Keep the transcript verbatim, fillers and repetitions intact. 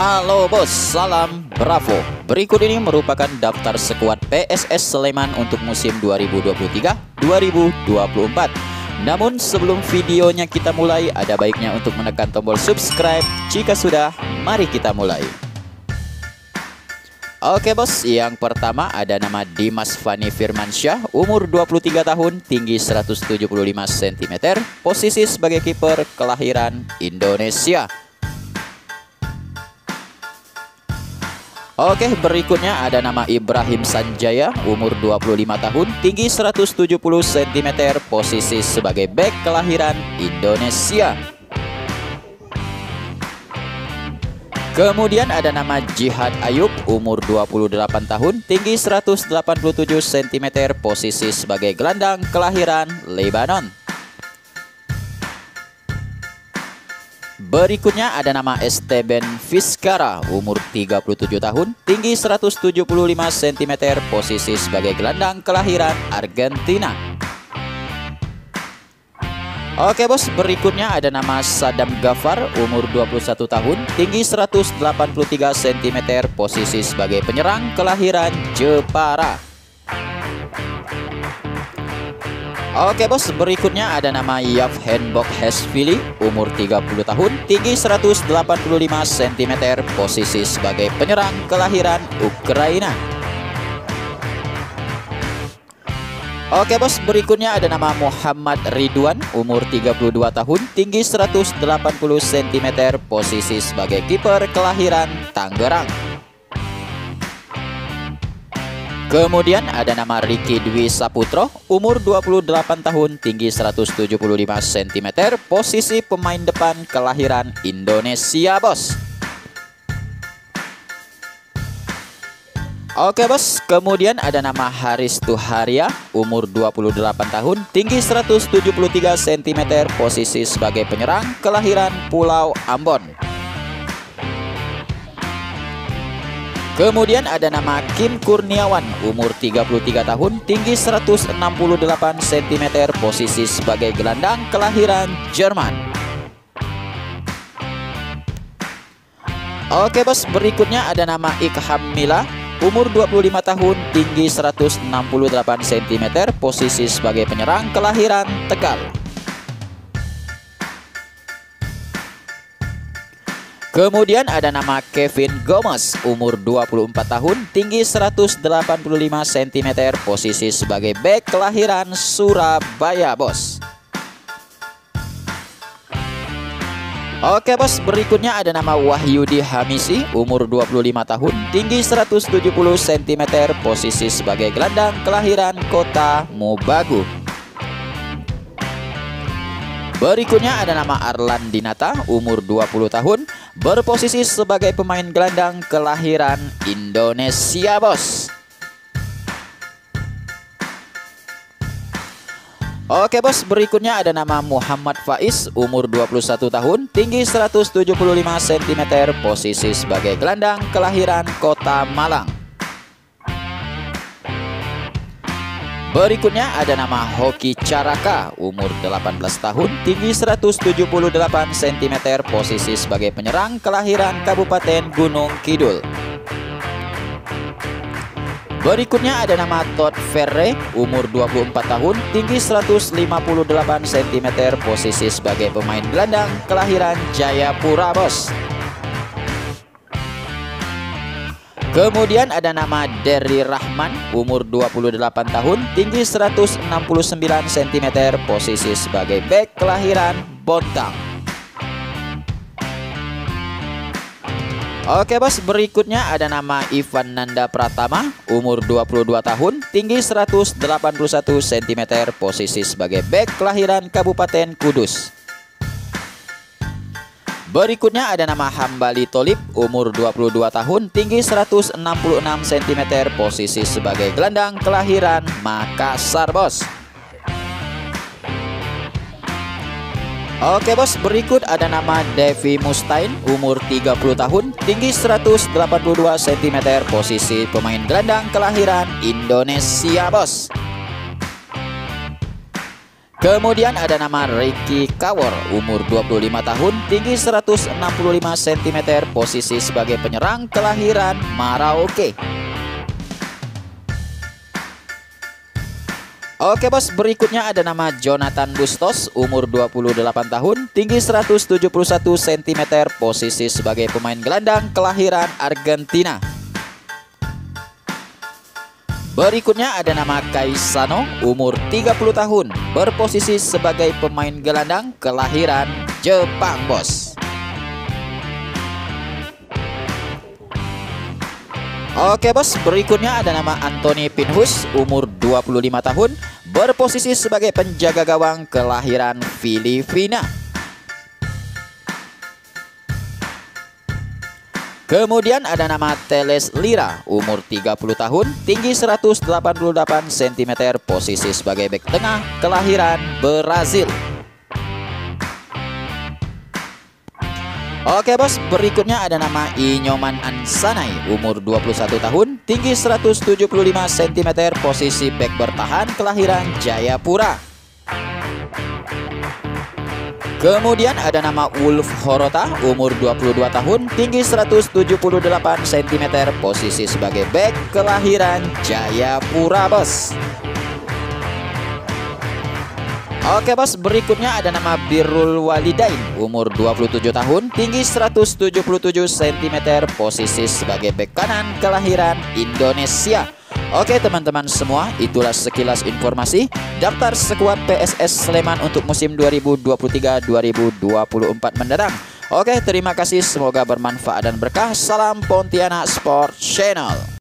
Halo bos, salam Bravo. Berikut ini merupakan daftar skuad P S S Sleman untuk musim dua ribu dua puluh tiga dua ribu dua puluh empat. Namun sebelum videonya kita mulai, ada baiknya untuk menekan tombol subscribe. Jika sudah, mari kita mulai. Oke bos, yang pertama ada nama Dimas Fani Firmansyah, umur dua puluh tiga tahun, tinggi seratus tujuh puluh lima sentimeter, posisi sebagai kiper, kelahiran Indonesia. Oke, berikutnya ada nama Ibrahim Sanjaya, umur dua puluh lima tahun, tinggi seratus tujuh puluh sentimeter, posisi sebagai bek, kelahiran Indonesia. Kemudian ada nama Jihad Ayub, umur dua puluh delapan tahun, tinggi seratus delapan puluh tujuh sentimeter, posisi sebagai gelandang, kelahiran Lebanon. Berikutnya ada nama Esteban Vizcara, umur tiga puluh tujuh tahun, tinggi seratus tujuh puluh lima sentimeter, posisi sebagai gelandang, kelahiran Argentina. Oke bos, berikutnya ada nama Sadam Ghaffar, umur dua puluh satu tahun, tinggi seratus delapan puluh tiga sentimeter, posisi sebagai penyerang, kelahiran Jepara. Oke bos, berikutnya ada nama Yevhen Bokheshvili, umur tiga puluh tahun, tinggi seratus delapan puluh lima sentimeter, posisi sebagai penyerang, kelahiran Ukraina. Oke bos, berikutnya ada nama Muhammad Ridwan, umur tiga puluh dua tahun, tinggi seratus delapan puluh sentimeter, posisi sebagai kiper, kelahiran Tangerang. Kemudian ada nama Ricky Dwi Saputro, umur dua puluh delapan tahun, tinggi seratus tujuh puluh lima sentimeter, posisi pemain depan, kelahiran Indonesia bos. Oke bos, kemudian ada nama Haris Tuharia, umur dua puluh delapan tahun, tinggi seratus tujuh puluh tiga sentimeter, posisi sebagai penyerang, kelahiran Pulau Ambon. Kemudian ada nama Kim Kurniawan, umur tiga puluh tiga tahun, tinggi seratus enam puluh delapan sentimeter, posisi sebagai gelandang, kelahiran Jerman. Oke bos, berikutnya ada nama Ikham Mila, umur dua puluh lima tahun, tinggi seratus enam puluh delapan sentimeter, posisi sebagai penyerang, kelahiran Tegal. Kemudian ada nama Kevin Gomez, umur dua puluh empat tahun, tinggi seratus delapan puluh lima sentimeter, posisi sebagai bek, kelahiran Surabaya bos. Oke bos, berikutnya ada nama Wahyudi Hamisi, umur dua puluh lima tahun, tinggi seratus tujuh puluh sentimeter, posisi sebagai gelandang, kelahiran Kota Mubagu. Berikutnya ada nama Arlan Dinata, umur dua puluh tahun, berposisi sebagai pemain gelandang, kelahiran Indonesia bos. Oke bos, berikutnya ada nama Muhammad Faiz, umur dua puluh satu tahun, tinggi seratus tujuh puluh lima sentimeter, posisi sebagai gelandang, kelahiran Kota Malang. Berikutnya ada nama Hoki Caraka, umur delapan belas tahun, tinggi seratus tujuh puluh delapan sentimeter, posisi sebagai penyerang, kelahiran Kabupaten Gunung Kidul. Berikutnya ada nama Todd Ferre, umur dua puluh empat tahun, tinggi seratus lima puluh delapan sentimeter, posisi sebagai pemain gelandang, kelahiran Jayapura bos. Kemudian ada nama Derry Rahman, umur dua puluh delapan tahun, tinggi seratus enam puluh sembilan sentimeter, posisi sebagai bek, kelahiran Bontang. Oke bos, berikutnya ada nama Ivan Nanda Pratama, umur dua puluh dua tahun, tinggi seratus delapan puluh satu sentimeter, posisi sebagai bek, kelahiran Kabupaten Kudus. Berikutnya ada nama Hambali Tolib, umur dua puluh dua tahun, tinggi seratus enam puluh enam sentimeter, posisi sebagai gelandang, kelahiran Makassar bos. Oke bos, berikut ada nama Devi Mustain, umur tiga puluh tahun, tinggi seratus delapan puluh dua sentimeter, posisi pemain gelandang, kelahiran Indonesia bos. Kemudian ada nama Ricky Kawor, umur dua puluh lima tahun, tinggi seratus enam puluh lima sentimeter, posisi sebagai penyerang, kelahiran Merauke. Oke bos, berikutnya ada nama Jonathan Bustos, umur dua puluh delapan tahun, tinggi seratus tujuh puluh satu sentimeter, posisi sebagai pemain gelandang, kelahiran Argentina. Berikutnya ada nama Kaisano, umur tiga puluh tahun, berposisi sebagai pemain gelandang, kelahiran Jepang bos. Oke bos, berikutnya ada nama Anthony Pinhus, umur dua puluh lima tahun, berposisi sebagai penjaga gawang, kelahiran Filipina. Kemudian ada nama Teles Lira, umur tiga puluh tahun, tinggi seratus delapan puluh delapan sentimeter, posisi sebagai bek tengah, kelahiran Brazil. Oke bos, berikutnya ada nama Inyoman Ansanai, umur dua puluh satu tahun, tinggi seratus tujuh puluh lima sentimeter, posisi bek bertahan, kelahiran Jayapura. Kemudian ada nama Ulf Horota, umur dua puluh dua tahun, tinggi seratus tujuh puluh delapan sentimeter, posisi sebagai bek, kelahiran Jayapura bos. Oke bos, berikutnya ada nama Birrul Walidain, umur dua puluh tujuh tahun, tinggi seratus tujuh puluh tujuh sentimeter, posisi sebagai bek kanan, kelahiran Indonesia. Oke teman-teman semua, itulah sekilas informasi daftar skuad P S S Sleman untuk musim dua ribu dua puluh tiga dua ribu dua puluh empat mendatang. Oke, terima kasih, semoga bermanfaat dan berkah. Salam Pontianak Sport Channel.